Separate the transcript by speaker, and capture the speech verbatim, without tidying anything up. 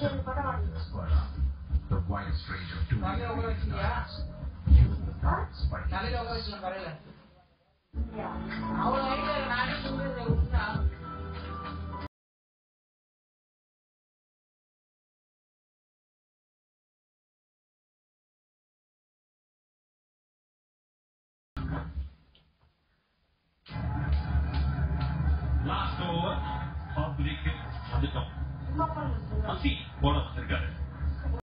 Speaker 1: The widest range of two ingredients. Use the products by
Speaker 2: Last over, public வந்துட்டோம். அசி போட வந்திருக்காரு.